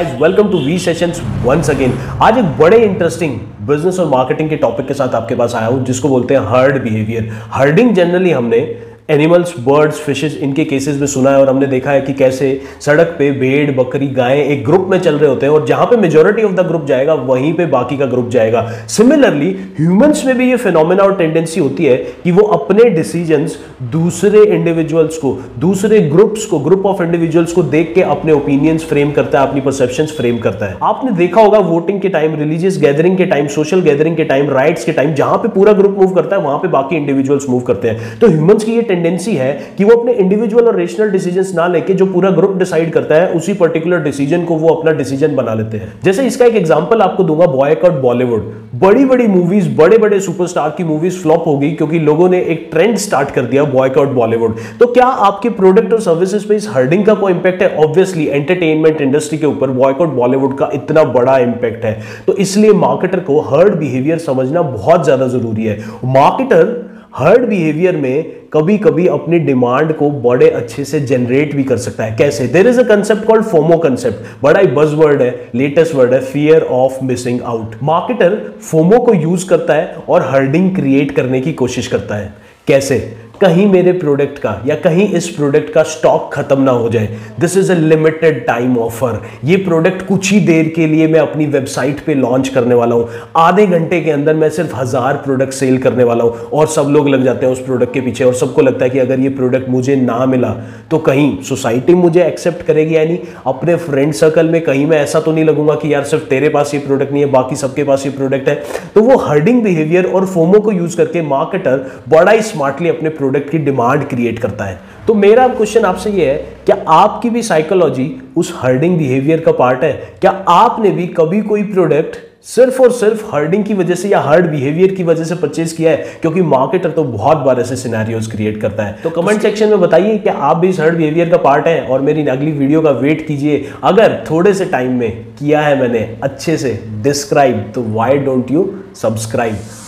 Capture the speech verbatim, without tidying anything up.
Guys, welcome to V sessions once again. आज एक बड़े इंटरेस्टिंग बिजनेस और मार्केटिंग के टॉपिक के साथ आपके पास आया हूं, जिसको बोलते हैं हर्ड बिहेवियर। हर्डिंग जनरली हमने एनिमल्स, बर्ड्स, फिशेस, इनके केसेस में सुना है और हमने देखा है कि कैसे सड़क पे भेड़, बकरी, गायें एक ग्रुप में चल रहे होते हैं और जहां पे मेजॉरिटी ऑफ द ग्रुप जाएगा वहीं पे बाकी का ग्रुप जाएगा। सिमिलरली ह्यूमंस में भी ये फिनोमेना और टेंडेंसी होती है कि वो अपने डिसीजंस दूसरे इंडिविजुअल्स को, दूसरे ग्रुप्स को, ग्रुप ऑफ इंडिविजुअल्स को देख के अपने ओपिनियंस फ्रेम करता है, अपनी परसेप्शंस फ्रेम करता है। आपने देखा होगा वोटिंग के टाइम, रिलीजियस गैदरिंग के टाइम, सोशल गैदरिंग के टाइम, राइट्स के टाइम, जहां पे पूरा ग्रुप मूव करता है वहां पे बाकी इंडिविजुअल्स मूव करते हैं। तो ह्यूमंस की ये टेंडेंसी है कि वो अपने इंडिविजुअल और रेशनल डिसीजंस ना लेके जो पूरा ग्रुप डिसाइड करता है उसी पर्टिकुलर डिसीजन को वो अपना डिसीजन बना लेते हैं। जैसे इसका एक एग्जांपल आपको दूंगा, बॉयकॉट बॉलीवुड। बड़ी बड़ी मूवीज, बड़े बड़े सुपरस्टार की मूवीज फ्लॉप हो गई क्योंकि लोगों ने एक ट्रेंड स्टार्ट कर दिया, बॉयकॉट बॉलीवुड। तो क्या आपके प्रोडक्ट और सर्विसेज पे इस हर्डिंग का कोई इंपैक्ट है? ऑब्वियसली एंटरटेनमेंट इंडस्ट्री के ऊपर बॉयकॉट बॉलीवुड का इतना बड़ा इंपैक्ट है। तो इसलिए मार्केटर को हर्ड बिहेवियर समझना बहुत ज्यादा जरूरी है। मार्केटर हर्ड बिहेवियर में कभी कभी अपनी डिमांड को बड़े अच्छे से जनरेट भी कर सकता है। कैसे? There is a concept called FOMO concept. बड़ा ही बज़वर्ड है, लेटेस्ट वर्ड है, fear of missing out. Marketer FOMO को यूज करता है और हर्डिंग क्रिएट करने की कोशिश करता है। कैसे? कहीं मेरे प्रोडक्ट का या कहीं इस प्रोडक्ट का स्टॉक खत्म ना हो जाए। This is a limited time offer. ये प्रोडक्ट कुछ ही देर के लिए मैं अपनी वेबसाइट पे लॉन्च करने वाला हूं। आधे घंटे के अंदर मैं सिर्फ हजार प्रोडक्ट सेल करने वाला हूं और सब लोग लग जाते हैं उस प्रोडक्ट के पीछे और सबको लगता है कि अगर ये प्रोडक्ट मुझे ना मिला तो कहीं सोसाइटी मुझे एक्सेप्ट करेगी या नहीं, अपने फ्रेंड सर्कल में कहीं मैं ऐसा तो नहीं लगूंगा कि यार सिर्फ तेरे पास ये प्रोडक्ट नहीं है, बाकी सबके पास ये प्रोडक्ट है। तो वो हर्डिंग बिहेवियर और फोमो को यूज करके मार्केटर बड़ा ही स्मार्टली अपने प्रोडक्ट की डिमांड क्रिएट करता है। तो मेरा क्वेश्चन आपसे ये है, क्या आपकी भी साइकोलॉजी उस हर्डिंग बिहेवियर का पार्ट है? क्या आपने भी कभी कोई प्रोडक्ट सिर्फ और सिर्फ हर्डिंग की वजह से या हर्ड बिहेवियर की वजह से परचेज किया है? क्योंकि मार्केटर तो बहुत बार ऐसे सिनेरियोज क्रिएट करता है। तो कमेंट सेक्शन में बताइए कि आप भी इस हर्ड बिहेवियर का पार्ट हैं और मेरी अगली वीडियो का वेट कीजिए। अगर थोड़े से टाइम में किया है मैंने अच्छे से डिस्क्राइब, तो व्हाई डोंट यू सब्सक्राइब।